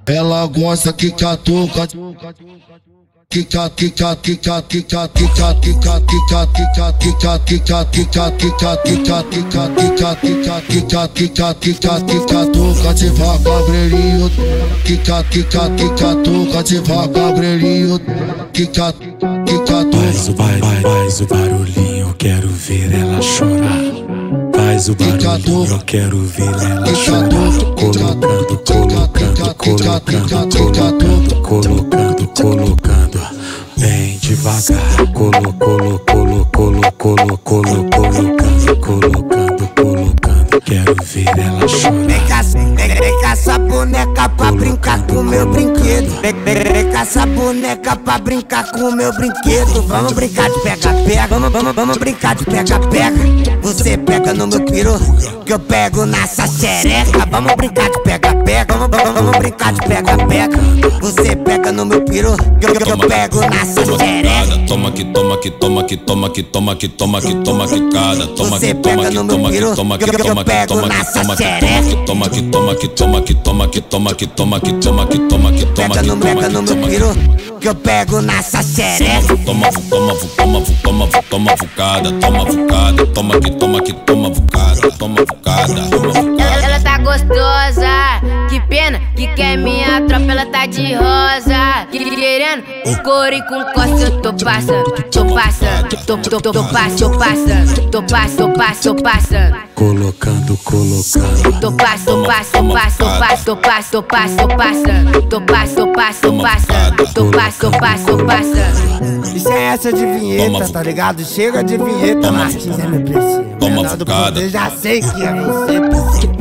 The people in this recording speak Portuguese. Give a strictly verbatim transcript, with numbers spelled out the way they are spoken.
Ela gosta que catuca, tica tica tica tica tica tica tica tica tica tica tica tica tica tica tica tica tica tica tica toca devagarinho, tica tica tica toca devagarinho, tica tica faz o vai vai faz o barulhinho, quero ver ela chorar. Faz o barulhinho, eu quero ver ela chorar. Colocando, colocando, colocando, colocando, colocando, colocando, bem devagar. Colo, colo, colo, colo, colo, colo, colocando, colocando, colocando, quero ver ela chorar. Vem cá, vem, vem cá essa boneca pra brincar com meu brinquedo. Vem, vem, vem cá essa boneca pra brincar com meu brinquedo. Vamos brincar de pega-pega, vamos, vamos, vamos brincar de pega-pega. Você pega no meu piru, que eu pego nessa xereca. Vamos brincar de pega-pega, vamos, vamos, vamos brincar de pega-pega. Você pega no meu piru, que eu, que eu pego nessa xereca. Toma que toma que toma que toma que toma que toma que toma que cada. Toma Você que toma pega que no meu toma que piru, toma que que eu, que eu toma que pego toma que nessa toma que xereca. toma que toma que toma que toma que toma que toma que toma que toma que toma Pega que no, toma pega no meu piru, que eu pego nessa xereca. Toma, toma, toma, toma, toma vucada, toma vucada, toma que toma que toma vucada, toma vucada, toma vucada. Ela tá gostosa, que pena que quer minha tropa, ela tá de rosa. Querendo o couro e com costa, eu tô passando, tô passando, tô, tô, tô, tô passando, tô passando, tô passando, tô passando, tô passando. Colocando, colocando, Tô passo, tô passo, tô passo, tô passo, tô passo, tô passo, tô passando. Tô passo, tô passo, tô passando. Tô passo, tô passo, tô passando. E sem essa de vinheta, tá ligado? Chega de vinheta, Martins é meu preciso. Toma Fernando fucada. Poder, já sei que é você, parceiro.